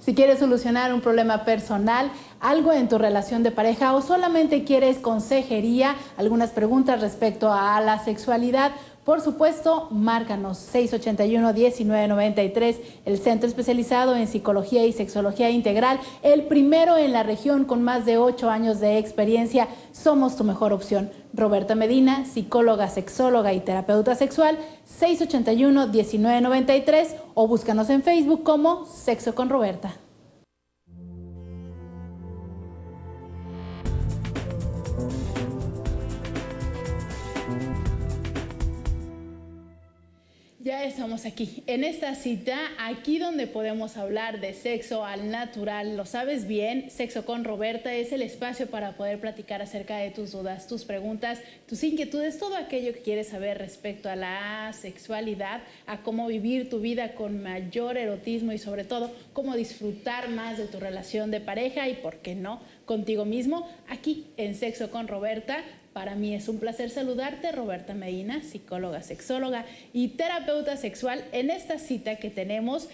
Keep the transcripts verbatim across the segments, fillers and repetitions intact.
Si quieres solucionar un problema personal, algo en tu relación de pareja o solamente quieres consejería, algunas preguntas respecto a la sexualidad, por supuesto, márcanos seis ochenta y uno, diecinueve noventa y tres, el centro especializado en psicología y sexología integral, el primero en la región con más de ocho años de experiencia. Somos tu mejor opción. Roberta Medina, psicóloga, sexóloga y terapeuta sexual, seis ochenta y uno, diecinueve noventa y tres, o búscanos en Facebook como Sexo con Roberta. Ya estamos aquí, en esta cita, aquí donde podemos hablar de sexo al natural. Lo sabes bien, Sexo con Roberta es el espacio para poder platicar acerca de tus dudas, tus preguntas, tus inquietudes, todo aquello que quieres saber respecto a la sexualidad, a cómo vivir tu vida con mayor erotismo y sobre todo cómo disfrutar más de tu relación de pareja y, por qué no, contigo mismo, aquí en Sexo con Roberta. Para mí es un placer saludarte, Roberta Medina, psicóloga, sexóloga y terapeuta sexual, en esta cita que tenemos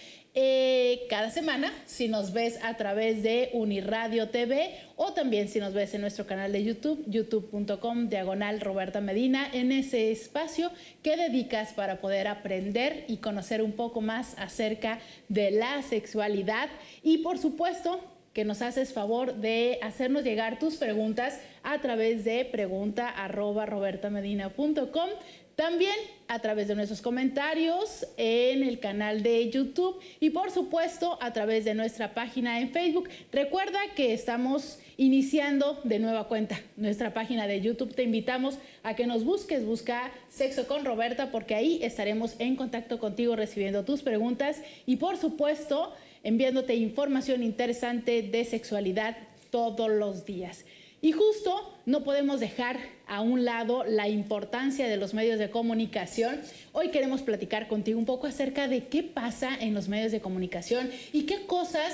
eh, cada semana, si nos ves a través de Uniradio T V o también si nos ves en nuestro canal de YouTube, youtube punto com diagonal Roberta Medina, en ese espacio que dedicas para poder aprender y conocer un poco más acerca de la sexualidad y, por supuesto, que nos haces favor de hacernos llegar tus preguntas a través de pregunta arroba robertamedina punto com, también a través de nuestros comentarios en el canal de YouTube y, por supuesto, a través de nuestra página en Facebook. Recuerda que estamos iniciando de nueva cuenta nuestra página de YouTube. Te invitamos a que nos busques, busca Sexo con Roberta, porque ahí estaremos en contacto contigo recibiendo tus preguntas y, por supuesto, enviándote información interesante de sexualidad todos los días. Y justo no podemos dejar a un lado la importancia de los medios de comunicación. Hoy queremos platicar contigo un poco acerca de qué pasa en los medios de comunicación y qué cosas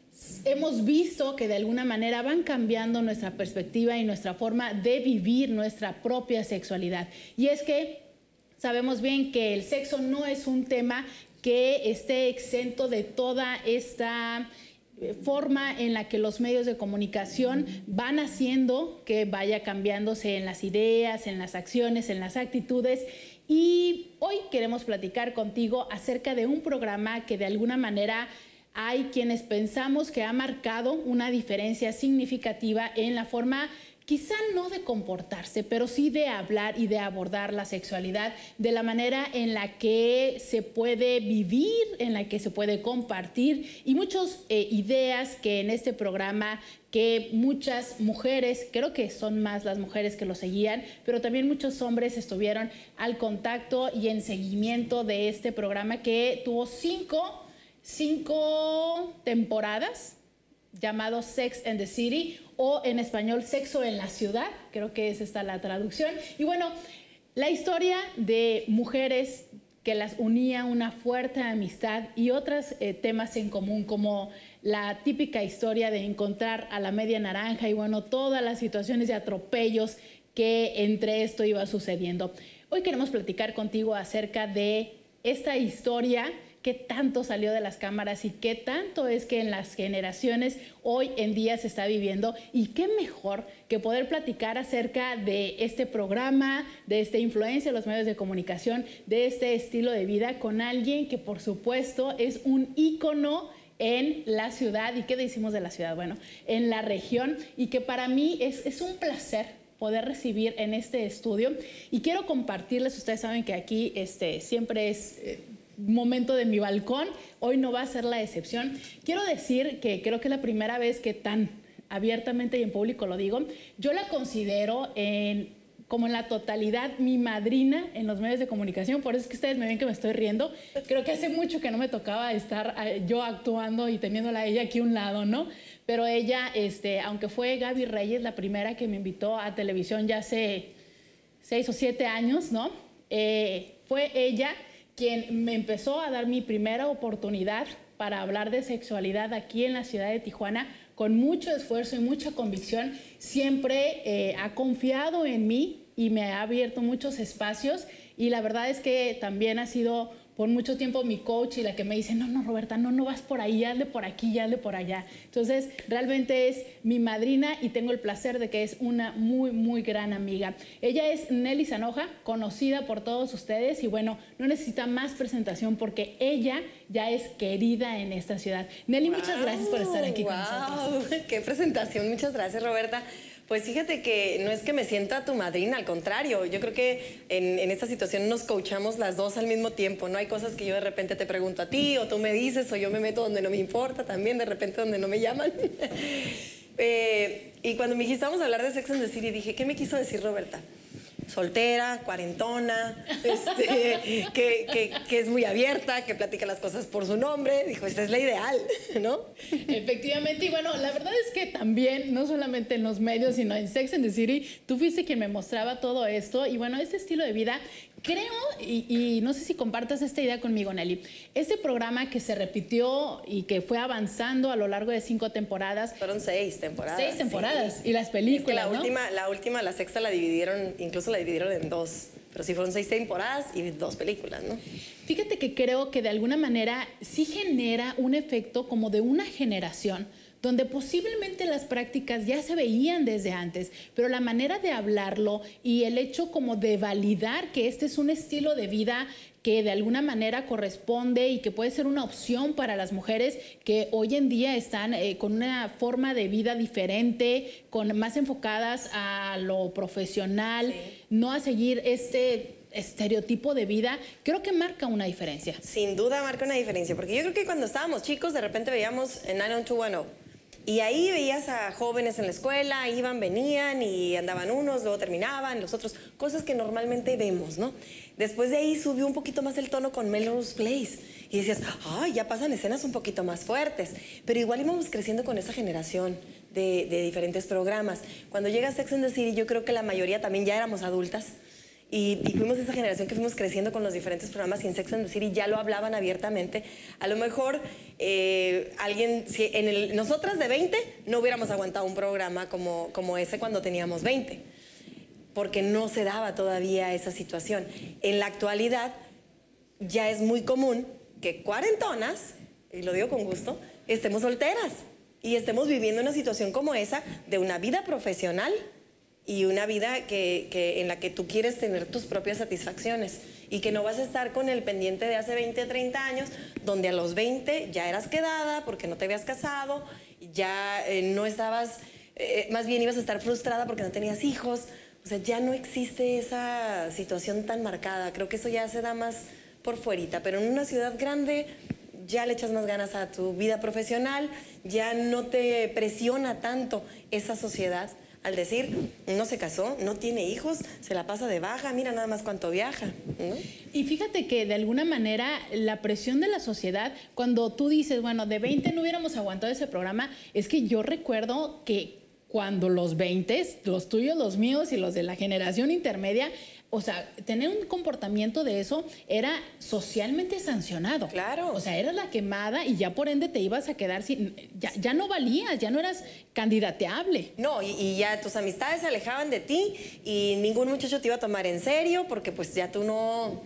hemos visto que de alguna manera van cambiando nuestra perspectiva y nuestra forma de vivir nuestra propia sexualidad. Y es que sabemos bien que el sexo no es un tema que esté exento de toda esta forma en la que los medios de comunicación van haciendo que vaya cambiándose en las ideas, en las acciones, en las actitudes. Y hoy queremos platicar contigo acerca de un programa que de alguna manera hay quienes pensamos que ha marcado una diferencia significativa en la forma, quizá no de comportarse, pero sí de hablar y de abordar la sexualidad, de la manera en la que se puede vivir, en la que se puede compartir y muchas eh, ideas que en este programa, que muchas mujeres, creo que son más las mujeres que lo seguían, pero también muchos hombres estuvieron al contacto y en seguimiento de este programa que tuvo cinco, cinco temporadas, llamado Sex and the City, o en español Sexo en la Ciudad, creo que es esta la traducción. Y bueno, la historia de mujeres que las unía una fuerte amistad y otros eh, temas en común, como la típica historia de encontrar a la media naranja y bueno, todas las situaciones de atropellos que entre esto iba sucediendo. Hoy queremos platicar contigo acerca de esta historia qué tanto salió de las cámaras y qué tanto es que en las generaciones hoy en día se está viviendo, y qué mejor que poder platicar acerca de este programa, de esta influencia de los medios de comunicación, de este estilo de vida con alguien que por supuesto es un ícono en la ciudad. ¿Y qué decimos de la ciudad? Bueno, en la región, y que para mí es, es un placer poder recibir en este estudio. Y quiero compartirles, ustedes saben que aquí este, siempre es eh, momento de mi balcón, hoy no va a ser la excepción. Quiero decir que creo que es la primera vez que tan abiertamente y en público lo digo. Yo la considero en, como en la totalidad mi madrina en los medios de comunicación, por eso es que ustedes me ven que me estoy riendo. Creo que hace mucho que no me tocaba estar eh, yo actuando y teniéndola a ella aquí a un lado, ¿no? Pero ella, este, aunque fue Gaby Reyes la primera que me invitó a televisión ya hace seis o siete años, ¿no? Eh, fue ella quien me empezó a dar mi primera oportunidad para hablar de sexualidad aquí en la ciudad de Tijuana, con mucho esfuerzo y mucha convicción. Siempre eh, ha confiado en mí y me ha abierto muchos espacios, y la verdad es que también ha sido por mucho tiempo mi coach y la que me dice, no, no, Roberta, no, no vas por ahí, hazle por aquí, hazle por allá. Entonces, realmente es mi madrina y tengo el placer de que es una muy, muy gran amiga. Ella es Nelly Zanoja, conocida por todos ustedes y bueno, no necesita más presentación porque ella ya es querida en esta ciudad. Nelly, wow, muchas gracias por estar aquí wow, con nosotros. ¡Qué presentación! Muchas gracias, Roberta. Pues fíjate que no es que me sienta tu madrina, al contrario. Yo creo que en, en esta situación nos coachamos las dos al mismo tiempo. No hay cosas que yo de repente te pregunto a ti, o tú me dices, o yo me meto donde no me importa, también de repente donde no me llaman. eh, y cuando me dijiste, vamos a hablar de Sex and the City, dije, ¿qué me quiso decir Roberta? Soltera, cuarentona, este, que, que, que es muy abierta, que platica las cosas por su nombre. Dijo, esta es la ideal, ¿no? Efectivamente, y bueno, la verdad es que también, no solamente en los medios, sino en Sex and the City, tú fuiste quien me mostraba todo esto. Y bueno, este estilo de vida, creo, y, y no sé si compartas esta idea conmigo, Nelly, este programa que se repitió y que fue avanzando a lo largo de cinco temporadas. Fueron seis temporadas. Seis temporadas, sí. Y las películas, es que la ¿no? última, la última, la sexta la dividieron, incluso la dividieron en dos. Pero sí fueron seis temporadas y dos películas, ¿no? Fíjate que creo que de alguna manera sí genera un efecto como de una generación donde posiblemente las prácticas ya se veían desde antes, pero la manera de hablarlo y el hecho como de validar que este es un estilo de vida que de alguna manera corresponde y que puede ser una opción para las mujeres que hoy en día están eh, con una forma de vida diferente, con más enfocadas a lo profesional, sí. no a seguir este estereotipo de vida, creo que marca una diferencia. Sin duda marca una diferencia, porque yo creo que cuando estábamos chicos de repente veíamos en nueve oh dos uno oh y ahí veías a jóvenes en la escuela, iban, venían y andaban unos, luego terminaban, los otros, cosas que normalmente vemos, ¿no? Después de ahí subió un poquito más el tono con Melrose Place y decías, ay, ya pasan escenas un poquito más fuertes, pero igual íbamos creciendo con esa generación de, de diferentes programas. Cuando llega Sex and the City, yo creo que la mayoría también ya éramos adultas. Y, y fuimos esa generación que fuimos creciendo con los diferentes programas y en Sex and the City ya lo hablaban abiertamente. A lo mejor eh, alguien, si en el, nosotras de veinte no hubiéramos aguantado un programa como, como ese cuando teníamos veinte, porque no se daba todavía esa situación. En la actualidad ya es muy común que cuarentonas, y lo digo con gusto, estemos solteras y estemos viviendo una situación como esa de una vida profesional y una vida que, que, en la que tú quieres tener tus propias satisfacciones y que no vas a estar con el pendiente de hace veinte, treinta años, donde a los veinte ya eras quedada porque no te habías casado, ya eh, no estabas, eh, más bien ibas a estar frustrada porque no tenías hijos. O sea, ya no existe esa situación tan marcada. Creo que eso ya se da más por fuerita, pero en una ciudad grande ya le echas más ganas a tu vida profesional, ya no te presiona tanto esa sociedad. Al decir, no se casó, no tiene hijos, se la pasa de baja, mira nada más cuánto viaja, ¿no? Y fíjate que de alguna manera la presión de la sociedad, cuando tú dices, bueno, de veinte no hubiéramos aguantado ese programa, es que yo recuerdo que cuando los veinte, los tuyos, los míos y los de la generación intermedia, o sea, tener un comportamiento de eso era socialmente sancionado. Claro. O sea, eras la quemada y ya por ende te ibas a quedar sin... Ya, ya no valías, ya no eras candidateable. No, y, y ya tus amistades se alejaban de ti y ningún muchacho te iba a tomar en serio porque pues ya tú no...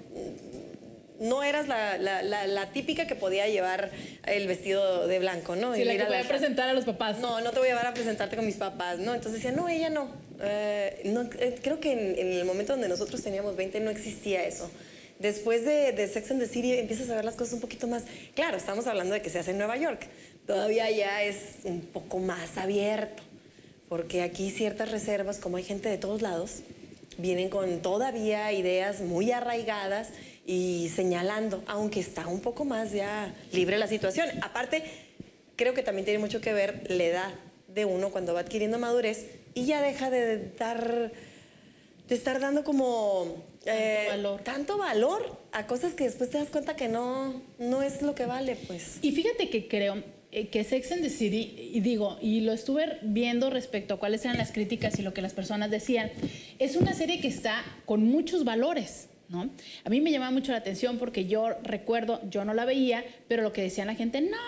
No eras la, la, la, la típica que podía llevar el vestido de blanco, ¿no? Sí, y la que podía la... presentar a los papás. No, no te voy a llevar a presentarte con mis papás, ¿no? Entonces decía, no, ella no. Eh, no eh, creo que en, en el momento donde nosotros teníamos veinte no existía eso. Después de, de Sex and the City empiezas a ver las cosas un poquito más... Claro, estamos hablando de que se hace en Nueva York. Todavía ya es un poco más abierto. Porque aquí ciertas reservas, como hay gente de todos lados, vienen con todavía ideas muy arraigadas y señalando, aunque está un poco más ya libre la situación. Aparte, creo que también tiene mucho que ver la edad de uno cuando va adquiriendo madurez y ya deja de dar, de estar dando como eh, tanto valor. tanto valor a cosas que después te das cuenta que no, no es lo que vale, pues. Y fíjate que creo que Sex and the City, y digo, y lo estuve viendo respecto a cuáles eran las críticas y lo que las personas decían, es una serie que está con muchos valores, ¿no? A mí me llamaba mucho la atención porque yo recuerdo, yo no la veía, pero lo que decían la gente, no, no,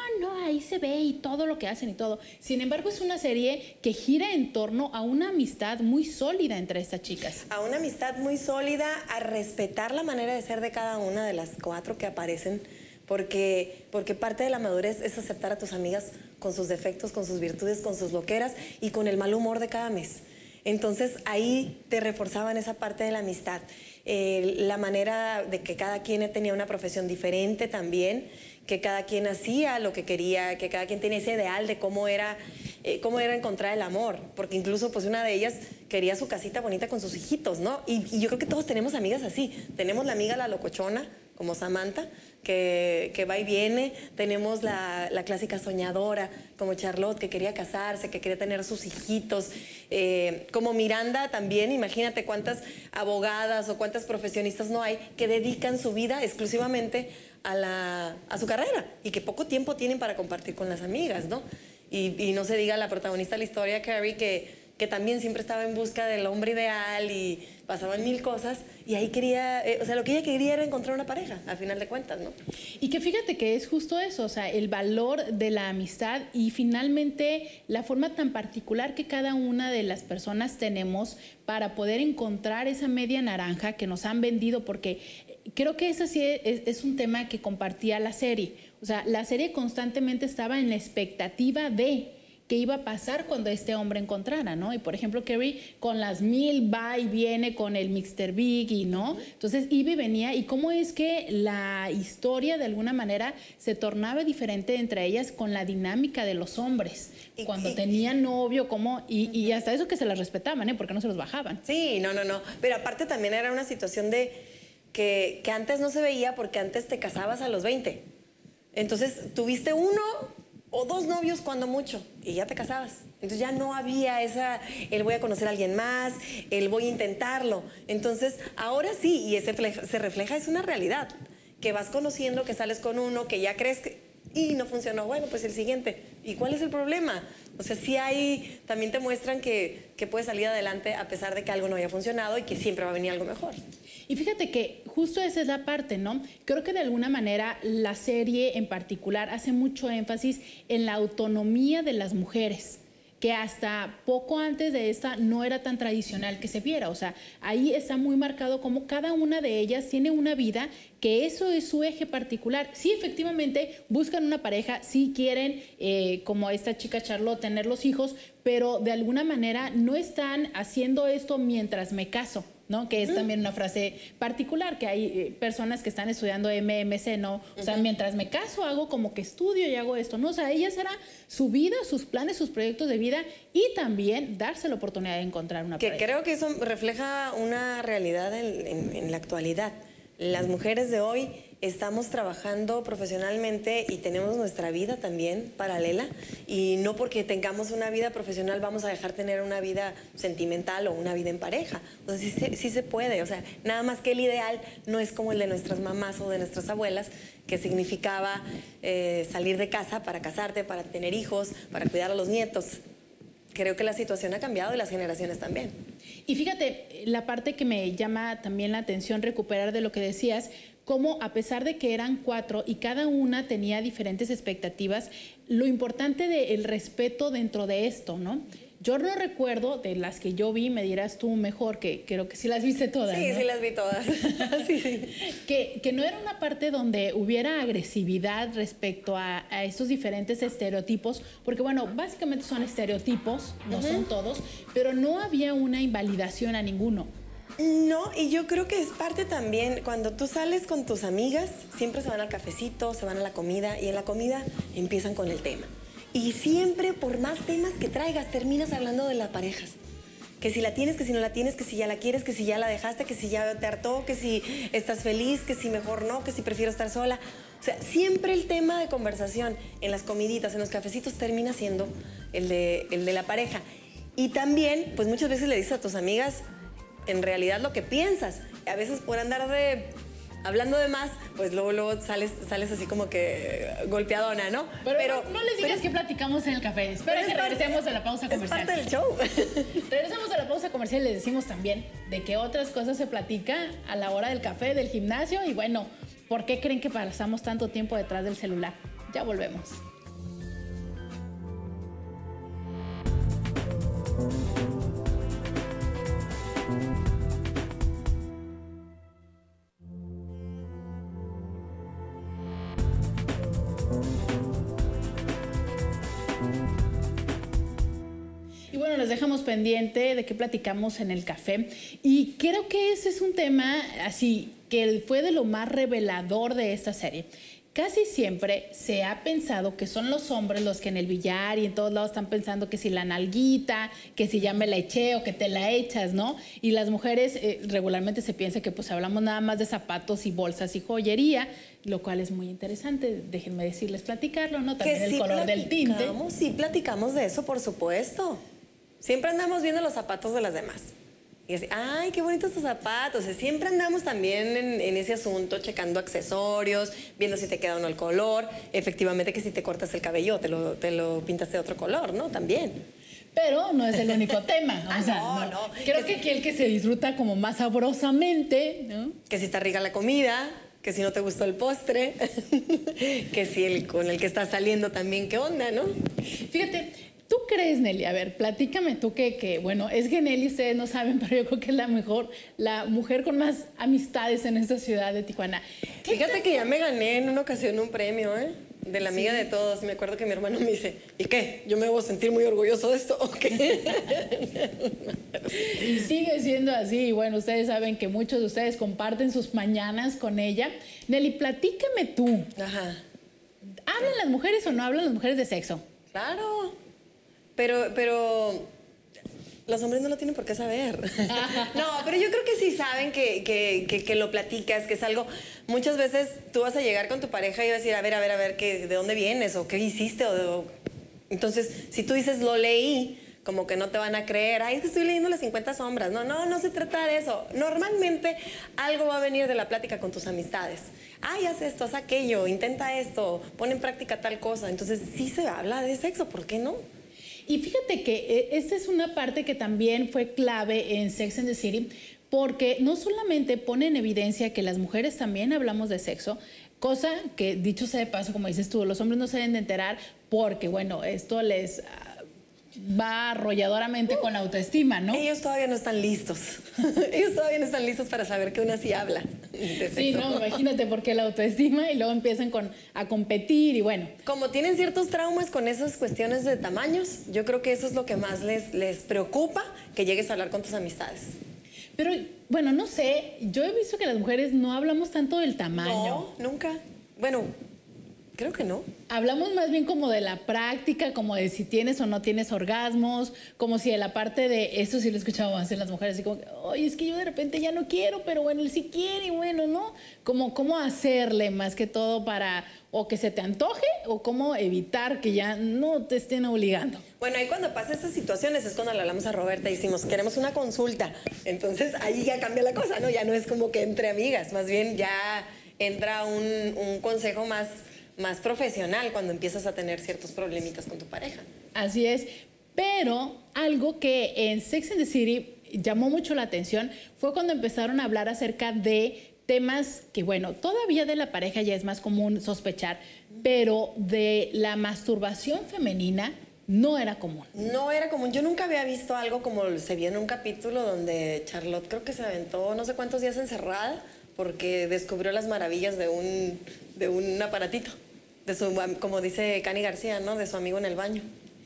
ahí se ve y todo lo que hacen y todo. Sin embargo, es una serie que gira en torno a una amistad muy sólida entre estas chicas. A una amistad muy sólida, a respetar la manera de ser de cada una de las cuatro que aparecen, porque, porque parte de la madurez es aceptar a tus amigas con sus defectos, con sus virtudes, con sus loqueras y con el mal humor de cada mes. Entonces ahí te reforzaban esa parte de la amistad. Eh, la manera de que cada quien tenía una profesión diferente también, que cada quien hacía lo que quería, que cada quien tenía ese ideal de cómo era, eh, cómo era encontrar el amor, porque incluso pues una de ellas quería su casita bonita con sus hijitos, ¿no? Y, y yo creo que todos tenemos amigas así. Tenemos la amiga la locochona, como Samantha, que, que va y viene. Tenemos la, la clásica soñadora, como Charlotte, que quería casarse, que quería tener sus hijitos. Eh, como Miranda también, imagínate cuántas abogadas o cuántas profesionistas no hay que dedican su vida exclusivamente a, la, a su carrera y que poco tiempo tienen para compartir con las amigas, ¿no? Y, y no se diga la protagonista de la historia, Carrie, que, que también siempre estaba en busca del hombre ideal y pasaban mil cosas y ahí quería, eh, o sea, lo que ella quería era encontrar una pareja, al final de cuentas, ¿no? Y que fíjate que es justo eso, o sea, el valor de la amistad y finalmente la forma tan particular que cada una de las personas tenemos para poder encontrar esa media naranja que nos han vendido, porque creo que ese sí es, es un tema que compartía la serie. O sea, la serie constantemente estaba en la expectativa de qué iba a pasar cuando este hombre encontrara, ¿no? Y por ejemplo, Carrie con las mil va y viene con el míster Big, ¿no? Entonces iba y venía, y cómo es que la historia de alguna manera se tornaba diferente entre ellas con la dinámica de los hombres. Y, cuando y, tenían novio, cómo, y, y hasta eso que se las respetaban, ¿eh? Porque no se los bajaban. Sí, no, no, no. Pero aparte también era una situación de que, que antes no se veía porque antes te casabas a los veinte. Entonces tuviste uno o dos novios cuando mucho, y ya te casabas. Entonces ya no había esa, el voy a conocer a alguien más, el voy a intentarlo. Entonces ahora sí, y ese se refleja, es una realidad, que vas conociendo, que sales con uno, que ya crees que, y no funcionó, bueno, pues el siguiente. ¿Y cuál es el problema? O sea, sí hay, también te muestran que, que puedes salir adelante a pesar de que algo no haya funcionado y que siempre va a venir algo mejor. Y fíjate que justo esa es la parte, ¿no? Creo que de alguna manera la serie en particular hace mucho énfasis en la autonomía de las mujeres, que hasta poco antes de esta no era tan tradicional que se viera. O sea, ahí está muy marcado como cada una de ellas tiene una vida, que eso es su eje particular. Sí, efectivamente, buscan una pareja, sí quieren, eh, como esta chica Charlotte, tener los hijos, pero de alguna manera no están haciendo esto mientras me caso, ¿no? Que es uh-huh. también una frase particular, que hay eh, personas que están estudiando M M C, ¿no? O sea, uh-huh. mientras me caso hago como que estudio y hago esto, ¿no? O sea, ella será su vida, sus planes, sus proyectos de vida y también darse la oportunidad de encontrar una que pareja. Creo que eso refleja una realidad en, en, en la actualidad. Las mujeres de hoy estamos trabajando profesionalmente y tenemos nuestra vida también paralela, y no porque tengamos una vida profesional vamos a dejar tener una vida sentimental o una vida en pareja. O sea, sí, sí, sí se puede, o sea, nada más que el ideal no es como el de nuestras mamás o de nuestras abuelas, que significaba eh, salir de casa para casarte, para tener hijos, para cuidar a los nietos. Creo que la situación ha cambiado y las generaciones también. Y fíjate, la parte que me llama también la atención recuperar de lo que decías, cómo a pesar de que eran cuatro y cada una tenía diferentes expectativas, lo importante del respeto dentro de esto, ¿no? Yo no recuerdo, de las que yo vi, me dirás tú mejor, que creo que sí las viste todas, Sí, ¿no? sí las vi todas. sí, sí. Que, que no era una parte donde hubiera agresividad respecto a, a estos diferentes estereotipos, porque bueno, básicamente son estereotipos, no uh-huh. son todos, pero no había una invalidación a ninguno. No, y yo creo que es parte también, cuando tú sales con tus amigas, siempre se van al cafecito, se van a la comida, y en la comida empiezan con el tema. Y siempre, por más temas que traigas, terminas hablando de las parejas. Que si la tienes, que si no la tienes, que si ya la quieres, que si ya la dejaste, que si ya te hartó, que si estás feliz, que si mejor no, que si prefiero estar sola. O sea, siempre el tema de conversación en las comiditas, en los cafecitos, termina siendo el de, el de la pareja. Y también, pues muchas veces le dices a tus amigas en realidad lo que piensas. A veces por andar de... hablando de más, pues luego, luego sales, sales así como que golpeadona, ¿no? Pero, pero no, no les digas pero, que platicamos en el café. Espera que regresemos parte, a la pausa comercial. Es parte del show. Regresamos a la pausa comercial y les decimos también de qué otras cosas se platica a la hora del café, del gimnasio y bueno, ¿por qué creen que pasamos tanto tiempo detrás del celular? Ya volvemos. bueno, les dejamos pendiente de qué platicamos en el café. Y creo que ese es un tema así, que fue de lo más revelador de esta serie. Casi siempre se ha pensado que son los hombres los que en el billar y en todos lados están pensando que si la nalguita, que si ya me la eché o que te la echas, ¿no? Y las mujeres eh, regularmente se piensa que pues hablamos nada más de zapatos y bolsas y joyería, lo cual es muy interesante, déjenme decirles platicarlo, ¿no? También el sí color del tinte. Sí, platicamos de eso, por supuesto. Siempre andamos viendo los zapatos de las demás. Y así, ay, qué bonitos tus zapatos. O sea, siempre andamos también en, en ese asunto, checando accesorios, viendo si te queda o no el color. Efectivamente que si te cortas el cabello, te lo, te lo pintas de otro color, ¿no? También. Pero no es el único tema. O ah, sea, no, no. no. Creo que aquí el que se disfruta como más sabrosamente, ¿no? Que si está rica la comida, que si no te gustó el postre, que si el con el que estás saliendo también, ¿qué onda, no? Fíjate, ¿tú crees, Nelly? A ver, platícame tú que, que, bueno, es que Nelly, ustedes no saben, pero yo creo que es la mejor, la mujer con más amistades en esta ciudad de Tijuana. Fíjate que ya me gané en una ocasión un premio, ¿eh? De la amiga sí. de todos. Me acuerdo que mi hermano me dice, ¿y qué? ¿Yo me debo sentir muy orgulloso de esto o qué? Y sigue siendo así. Y bueno, ustedes saben que muchos de ustedes comparten sus mañanas con ella. Nelly, platícame tú. Ajá. ¿Hablan las mujeres o no hablan las mujeres de sexo? Claro. Pero, pero los hombres no lo tienen por qué saber. No, pero yo creo que sí saben que, que, que, que lo platicas, que es algo... Muchas veces tú vas a llegar con tu pareja y vas a decir, a ver, a ver, a ver, ¿qué, ¿de dónde vienes? ¿O qué hiciste? O, o... Entonces, si tú dices, lo leí, como que no te van a creer. Ay, es que estoy leyendo las cincuenta sombras. No, no, no se trata de eso. Normalmente algo va a venir de la plática con tus amistades. Ay, haz esto, haz aquello, intenta esto, pon en práctica tal cosa. Entonces, sí se habla de sexo, ¿por qué no? Y fíjate que esta es una parte que también fue clave en Sex and the City, porque no solamente pone en evidencia que las mujeres también hablamos de sexo, cosa que, dicho sea de paso, como dices tú, los hombres no se deben de enterar porque, bueno, esto les va arrolladoramente uh, con la autoestima, ¿no? Ellos todavía no están listos. Ellos todavía no están listos para saber que una sí habla de sexo. Sí, no, imagínate, porque la autoestima y luego empiezan con, a competir y bueno. Como tienen ciertos traumas con esas cuestiones de tamaños, yo creo que eso es lo que más les, les preocupa, que llegues a hablar con tus amistades. Pero, bueno, no sé, yo he visto que las mujeres no hablamos tanto del tamaño. No, nunca. Bueno, creo que no. Hablamos más bien como de la práctica, como de si tienes o no tienes orgasmos, como si de la parte de, eso sí lo escuchábamos hacer las mujeres, así como, oye, es que yo de repente ya no quiero, pero bueno, él sí quiere, y bueno, ¿no? Como cómo hacerle más que todo para, o que se te antoje, o cómo evitar que ya no te estén obligando. Bueno, ahí cuando pasa estas situaciones es cuando le hablamos a Roberta y decimos, queremos una consulta. Entonces ahí ya cambia la cosa, ¿no? Ya no es como que entre amigas, más bien ya entra un, un consejo más... más profesional cuando empiezas a tener ciertos problemitas con tu pareja. Así es, pero algo que en Sex and the City llamó mucho la atención fue cuando empezaron a hablar acerca de temas que, bueno, todavía de la pareja ya es más común sospechar, pero de la masturbación femenina no era común. No era común. Yo nunca había visto algo como se vio en un capítulo donde Charlotte creo que se aventó no sé cuántos días encerrada porque descubrió las maravillas de un, de un aparatito. De su, como dice Cani García, ¿no? De su amigo en el baño.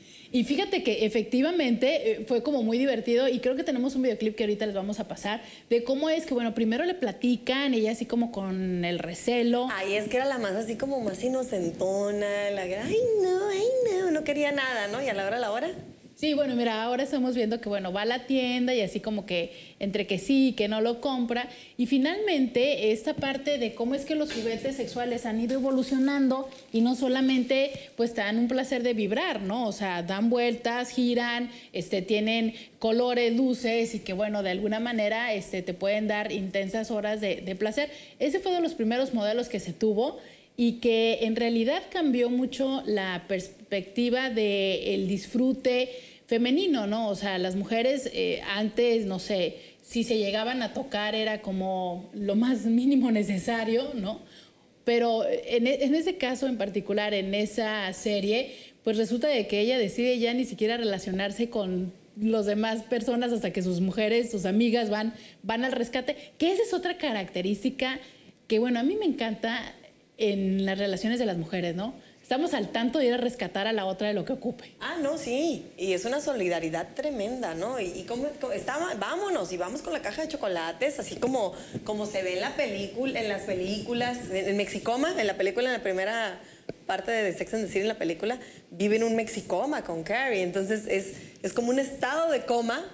Y fíjate que efectivamente eh, fue como muy divertido y creo que tenemos un videoclip que ahorita les vamos a pasar de cómo es que, bueno, primero le platican, ella así como con el recelo. Ay, es que era la más así como más inocentona, la que, ay, no, ay, no, no quería nada, ¿no? Y a la hora, a la hora... Sí, bueno, mira, ahora estamos viendo que, bueno, va a la tienda y así como que entre que sí, que no lo compra. Y finalmente, esta parte de cómo es que los juguetes sexuales han ido evolucionando y no solamente, pues, te dan un placer de vibrar, ¿no? O sea, dan vueltas, giran, este, tienen colores, luces y que, bueno, de alguna manera este, te pueden dar intensas horas de, de placer. Ese fue de los primeros modelos que se tuvo y que en realidad cambió mucho la perspectiva del disfrute femenino, ¿no? O sea, las mujeres eh, antes, no sé, si se llegaban a tocar era como lo más mínimo necesario, ¿no? Pero en, en ese caso en particular, en esa serie, pues resulta de que ella decide ya ni siquiera relacionarse con los demás personas hasta que sus mujeres, sus amigas van, van al rescate, que esa es otra característica que, bueno, a mí me encanta en las relaciones de las mujeres, ¿no? estamos al tanto de ir a rescatar a la otra de lo que ocupe. Ah, no, sí. Y es una solidaridad tremenda, ¿no? Y, y como, como está, vámonos y vamos con la caja de chocolates, así como, como se ve en la película, en las películas, en, en Mexicoma, en la película, en la primera parte de Sex and the City, en la película, vive en un Mexicoma con Carrie. Entonces es, es como un estado de coma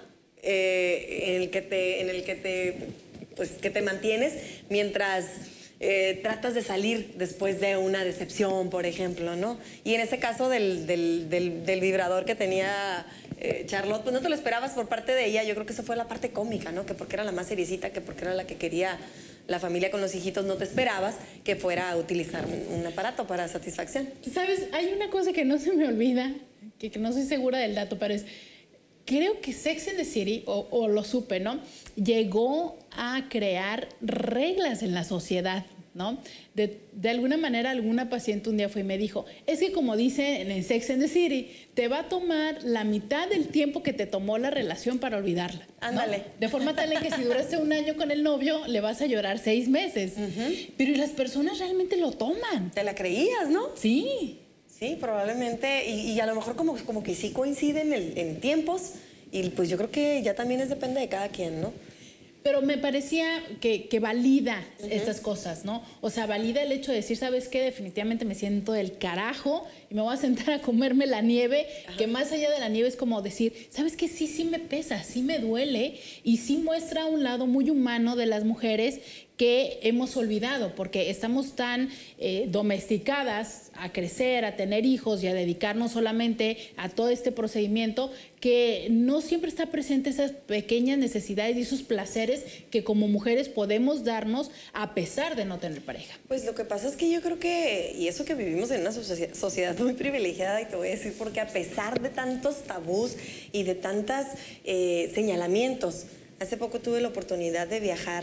eh, en el que te, en el que te, pues, que te mantienes mientras eh, tratas de salir después de una decepción, por ejemplo, ¿no? Y en ese caso del, del, del, del vibrador que tenía eh, Charlotte, pues no te lo esperabas por parte de ella. Yo creo que eso fue la parte cómica, ¿no? Que porque era la más seriecita, que porque era la que quería la familia con los hijitos, no te esperabas que fuera a utilizar un, un aparato para satisfacción. ¿Sabes? Hay una cosa que no se me olvida, que, que no soy segura del dato, pero es, creo que Sex and the City, o, o lo supe, ¿no? Llegó a crear reglas en la sociedad, ¿no? De, de alguna manera, alguna paciente un día fue y me dijo, es que como dice en Sex and the City, te va a tomar la mitad del tiempo que te tomó la relación para olvidarla, ¿no? Ándale. De forma tal en que si duraste un año con el novio, le vas a llorar seis meses. Uh-huh. Pero las personas realmente lo toman. Te la creías, ¿no? Sí. Sí, probablemente. Y, y a lo mejor como, como que sí coinciden en, en tiempos. Y pues yo creo que ya también es depende de cada quien, ¿no? Pero me parecía que, que valida uh-huh. estas cosas, ¿no? O sea, valida el hecho de decir, ¿sabes qué? Definitivamente me siento del carajo y me voy a sentar a comerme la nieve, ajá. que más allá de la nieve es como decir, ¿sabes qué? Sí, sí me pesa, sí me duele y sí muestra un lado muy humano de las mujeres que hemos olvidado porque estamos tan eh, domesticadas a crecer, a tener hijos y a dedicarnos solamente a todo este procedimiento que no siempre está presente esas pequeñas necesidades y esos placeres que como mujeres podemos darnos a pesar de no tener pareja. Pues lo que pasa es que yo creo que, y eso que vivimos en una sociedad muy privilegiada, y te voy a decir porque a pesar de tantos tabús y de tantos eh, señalamientos, hace poco tuve la oportunidad de viajar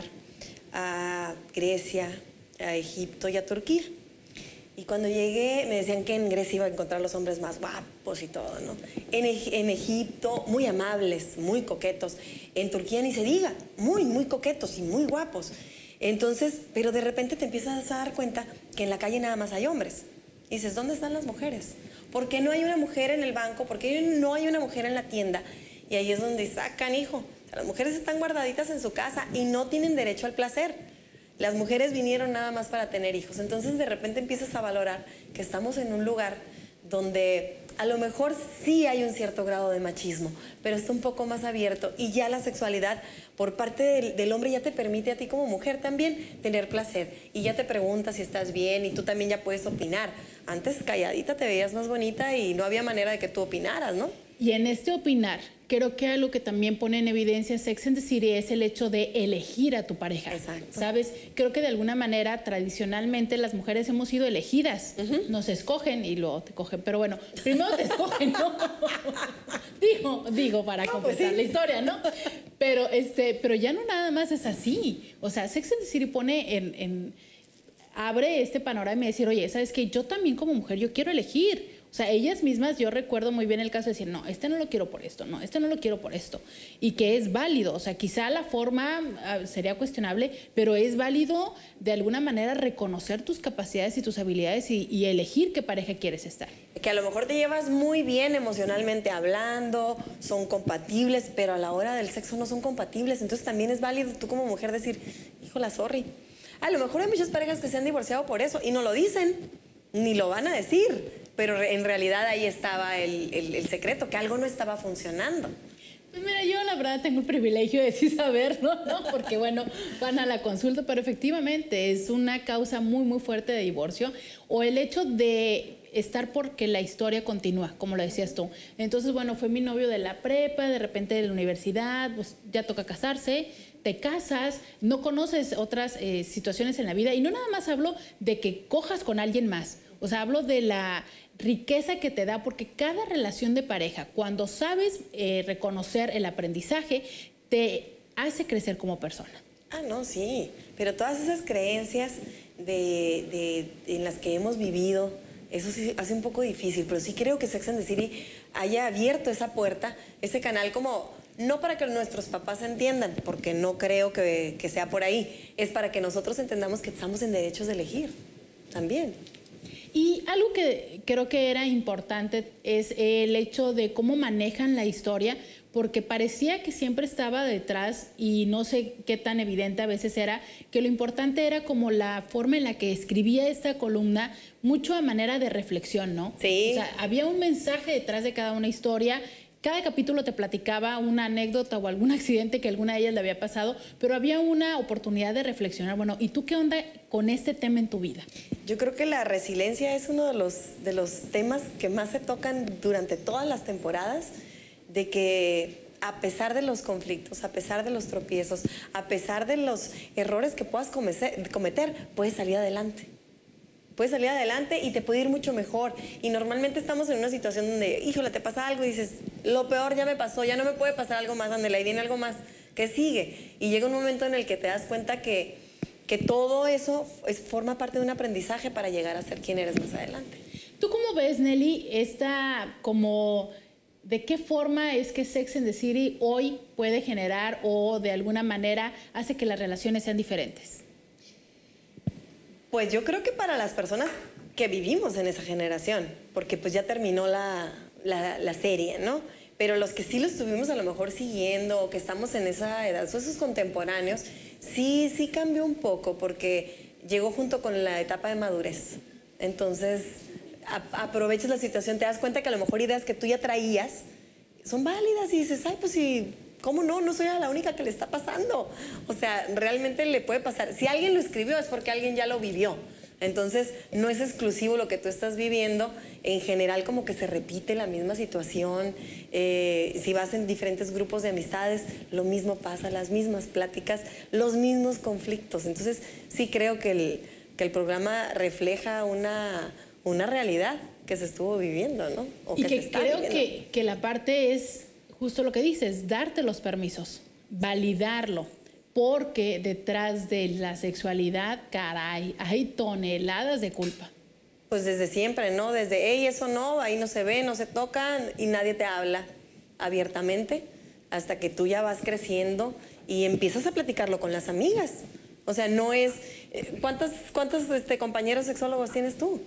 a Grecia, a Egipto y a Turquía. Y cuando llegué me decían que en Grecia iba a encontrar los hombres más guapos y todo, ¿no? En, en Egipto muy amables, muy coquetos. En Turquía ni se diga, muy, muy coquetos y muy guapos. Entonces, pero de repente te empiezas a dar cuenta que en la calle nada más hay hombres. Y dices, ¿dónde están las mujeres? ¿Por qué no hay una mujer en el banco? ¿Por qué no hay una mujer en la tienda? Y ahí es donde sacan, hijo. O sea, las mujeres están guardaditas en su casa y no tienen derecho al placer. Las mujeres vinieron nada más para tener hijos. Entonces de repente empiezas a valorar que estamos en un lugar donde a lo mejor sí hay un cierto grado de machismo, pero está un poco más abierto y ya la sexualidad por parte del, del hombre ya te permite a ti como mujer también tener placer y ya te pregunta si estás bien y tú también ya puedes opinar. Antes calladita te veías más bonita y no había manera de que tú opinaras, ¿no? Y en este opinar, creo que algo que también pone en evidencia Sex and the City es el hecho de elegir a tu pareja. Exacto. ¿Sabes? Creo que de alguna manera, tradicionalmente, las mujeres hemos sido elegidas. Uh-huh. Nos escogen y luego te cogen. Pero bueno, primero te escogen, ¿no? digo, digo, para no, completar pues sí. la historia, ¿no? Pero, este, pero ya no nada más es así. O sea, Sex and the City pone en... en abre este panorama y decir, oye, ¿sabes qué? Yo también como mujer, yo quiero elegir. O sea, ellas mismas, yo recuerdo muy bien el caso de decir, no, este no lo quiero por esto, no, este no lo quiero por esto. Y que es válido, o sea, quizá la forma uh, sería cuestionable, pero es válido de alguna manera reconocer tus capacidades y tus habilidades y, y elegir qué pareja quieres estar. Que a lo mejor te llevas muy bien emocionalmente hablando, son compatibles, pero a la hora del sexo no son compatibles. Entonces también es válido tú como mujer decir, híjola, sorry. A lo mejor hay muchas parejas que se han divorciado por eso y no lo dicen, ni lo van a decir, pero en realidad ahí estaba el, el, el secreto, que algo no estaba funcionando. Pues mira, yo la verdad tengo el privilegio de sí saberlo, ¿no? Porque bueno, van a la consulta, pero efectivamente es una causa muy, muy fuerte de divorcio o el hecho de estar porque la historia continúa, como lo decías tú. Entonces, bueno, fue mi novio de la prepa, de repente de la universidad, pues ya toca casarse, te casas, no conoces otras eh, situaciones en la vida y no nada más hablo de que cojas con alguien más, o sea, hablo de la riqueza que te da porque cada relación de pareja, cuando sabes eh, reconocer el aprendizaje, te hace crecer como persona. Ah, no, sí, pero todas esas creencias de, de, en las que hemos vivido, eso sí hace un poco difícil, pero sí creo que Sex and the City haya abierto esa puerta, ese canal como... No para que nuestros papás entiendan, porque no creo que, que sea por ahí. Es para que nosotros entendamos que estamos en derechos de elegir también. Y algo que creo que era importante es el hecho de cómo manejan la historia, porque parecía que siempre estaba detrás, y no sé qué tan evidente a veces era, que lo importante era como la forma en la que escribía esta columna, mucho a manera de reflexión, ¿no? Sí. O sea, había un mensaje detrás de cada una historia. Cada capítulo te platicaba una anécdota o algún accidente que alguna de ellas le había pasado, pero había una oportunidad de reflexionar. Bueno, ¿y tú qué onda con este tema en tu vida? Yo creo que la resiliencia es uno de los, de los temas que más se tocan durante todas las temporadas, de que a pesar de los conflictos, a pesar de los tropiezos, a pesar de los errores que puedas cometer, cometer puedes salir adelante. Puedes salir adelante y te puede ir mucho mejor. Y normalmente estamos en una situación donde, híjole, te pasa algo y dices, lo peor ya me pasó, ya no me puede pasar algo más, ándale, ahí viene algo más que sigue. Y llega un momento en el que te das cuenta que, que todo eso es, forma parte de un aprendizaje para llegar a ser quien eres más adelante. ¿Tú cómo ves, Nelly, esta como... ¿De qué forma es que Sex and the City hoy puede generar o de alguna manera hace que las relaciones sean diferentes? Pues yo creo que para las personas que vivimos en esa generación, porque pues ya terminó la, la, la serie, ¿no? Pero los que sí lo estuvimos a lo mejor siguiendo o que estamos en esa edad, esos contemporáneos, sí, sí cambió un poco porque llegó junto con la etapa de madurez. Entonces, a, aprovechas la situación, te das cuenta que a lo mejor ideas que tú ya traías son válidas y dices, ay, pues sí, ¿cómo no? No soy la única que le está pasando. O sea, realmente le puede pasar. Si alguien lo escribió es porque alguien ya lo vivió. Entonces, no es exclusivo lo que tú estás viviendo. En general, como que se repite la misma situación. Eh, si vas en diferentes grupos de amistades, lo mismo pasa, las mismas pláticas, los mismos conflictos. Entonces, sí creo que el, que el programa refleja una, una realidad que se estuvo viviendo, ¿no? O y que que se está creo viviendo. que, que la parte es justo lo que dices, darte los permisos, validarlo. Porque detrás de la sexualidad, caray, hay toneladas de culpa. Pues desde siempre, ¿no? Desde, hey, eso no, ahí no se ve, no se toca y nadie te habla abiertamente hasta que tú ya vas creciendo y empiezas a platicarlo con las amigas. O sea, no es... ¿Cuántos, cuántos este, compañeros sexólogos tienes tú?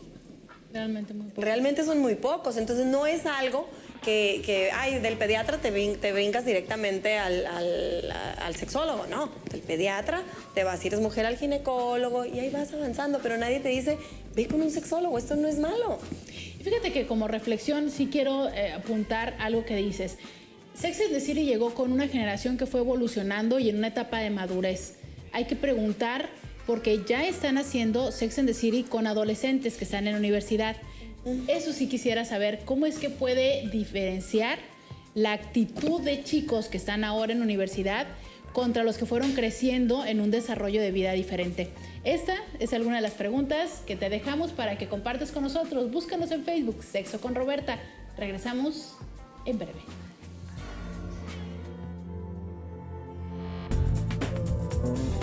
Realmente muy pocos. Realmente son muy pocos, entonces no es algo que, que ay, del pediatra te, brin te brincas directamente al, al, al sexólogo, no, del pediatra te vas, si eres mujer, al ginecólogo y ahí vas avanzando, pero nadie te dice, ve con un sexólogo, esto no es malo. Y fíjate que como reflexión sí quiero eh, apuntar algo que dices. Sex and the City llegó con una generación que fue evolucionando y en una etapa de madurez. Hay que preguntar porque ya están haciendo Sex and the City con adolescentes que están en la universidad. Eso sí quisiera saber, ¿cómo es que puede diferenciar la actitud de chicos que están ahora en la universidad contra los que fueron creciendo en un desarrollo de vida diferente? Esta es alguna de las preguntas que te dejamos para que compartas con nosotros. Búscanos en Facebook, Sexo con Roberta. Regresamos en breve.